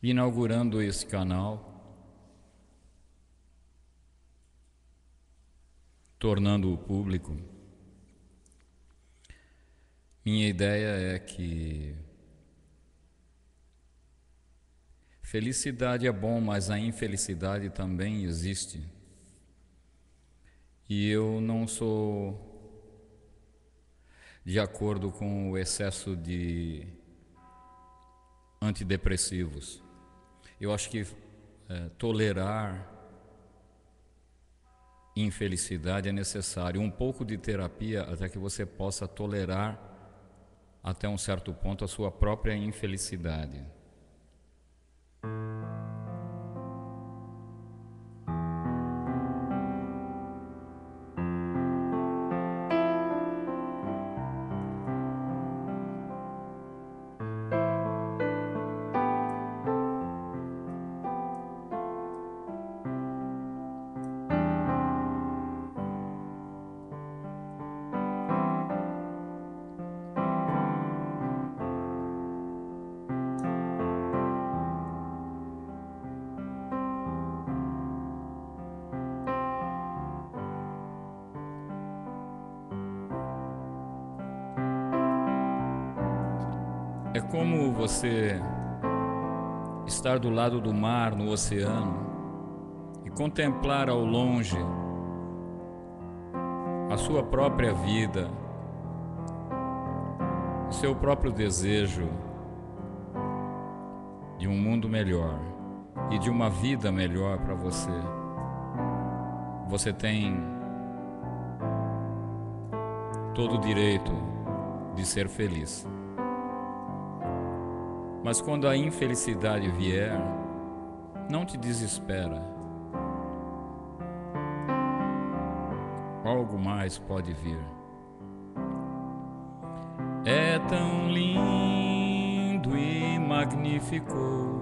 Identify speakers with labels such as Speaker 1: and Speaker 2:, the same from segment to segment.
Speaker 1: inaugurando esse canal, tornando-o público. Minha ideia é que felicidade é bom, mas a infelicidade também existe. E eu não sou de acordo com o excesso de antidepressivos. Eu acho que tolerar infelicidade é necessário. Um pouco de terapia até que você possa tolerar até um certo ponto a sua própria infelicidade. É como você estar do lado do mar, no oceano, e contemplar ao longe a sua própria vida, o seu próprio desejo de um mundo melhor e de uma vida melhor para você. Você tem todo o direito de ser feliz. Mas quando a infelicidade vier, não te desespera. Algo mais pode vir. É tão lindo e magnífico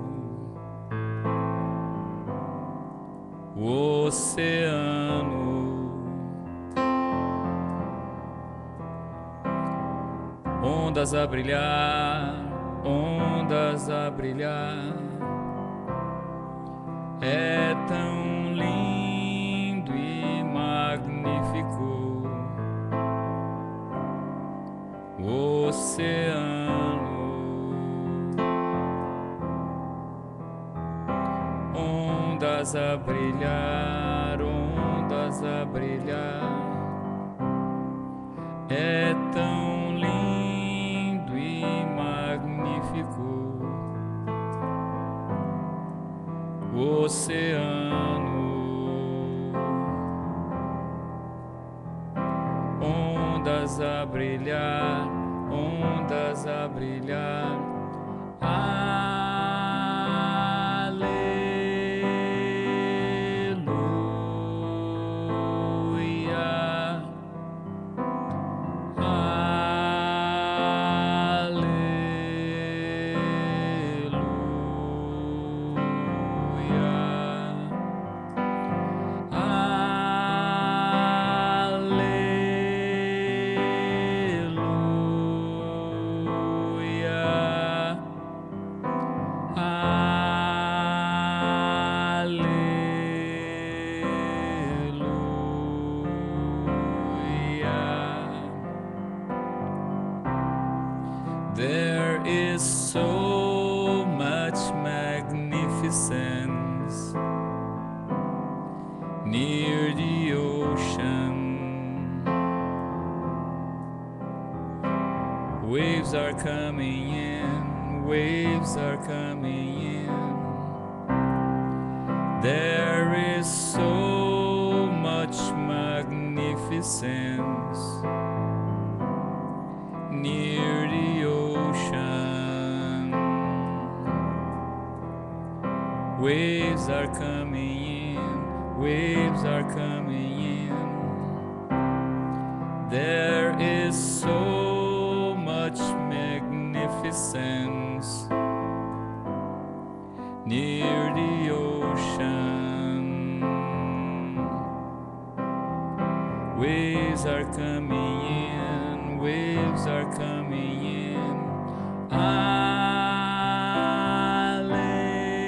Speaker 1: o oceano, ondas a brilhar, ondas a brilhar. É tão lindo e magnífico o oceano, ondas a brilhar, ondas a brilhar. É tão lindo e magnífico o oceano, ondas a brilhar, ondas a brilhar. Aleluia, there is so much magnificence near the ocean. Waves are coming in, waves are coming in. There is so much magnificence near the ocean. Waves are coming in, waves are coming in. There is so much magnificence near the ocean. Waves are coming in, waves are coming in. Aleluia.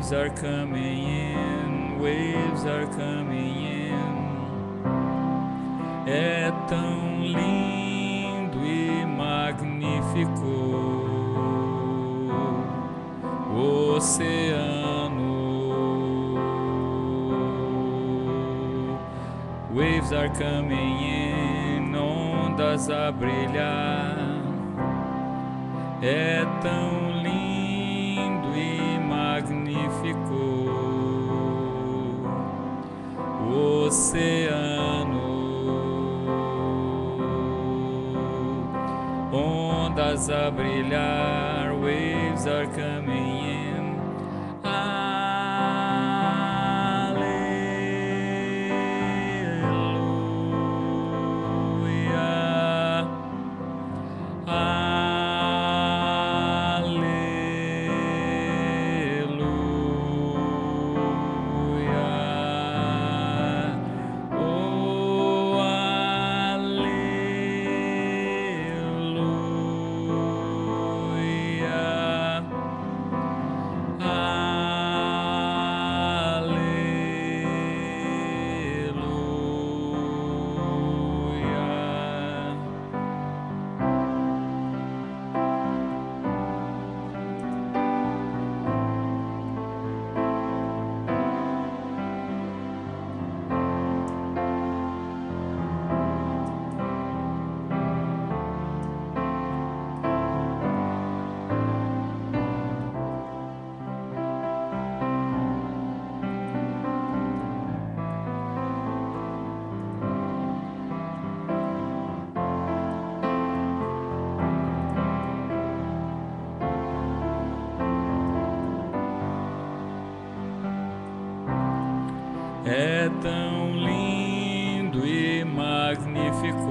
Speaker 1: Waves are coming in, waves are coming in. É tão lindo e magnífico o oceano. Waves are coming in, ondas a brilhar. É tão lindo e magnífico o oceano. Ondas a brilhar, waves are coming in. É tão lindo e magnífico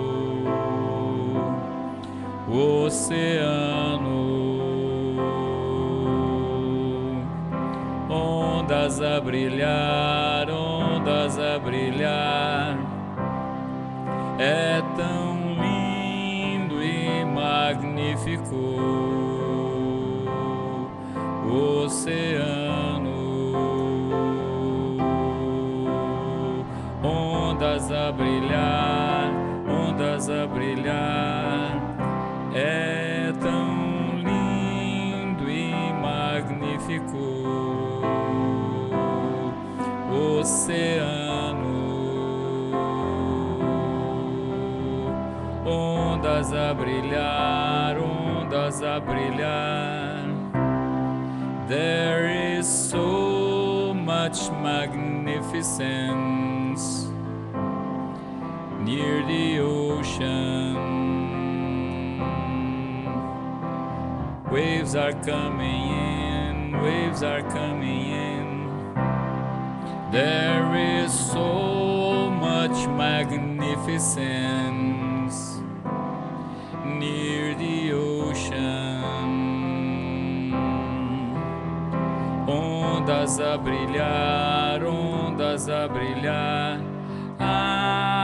Speaker 1: o oceano. Ondas a brilhar, ondas a brilhar. É tão lindo e magnífico o oceano. Ondas a brilhar, ondas a brilhar. É tão lindo e magnífico o oceano. Ondas a brilhar, ondas a brilhar. There is so much magnificence near the ocean. Waves are coming in, waves are coming in. There is so much magnificence near the ocean. Ondas a brilhar, ondas a brilhar. There is so much magnificence near the ocean. Ondas a brilhar, ondas a brilhar.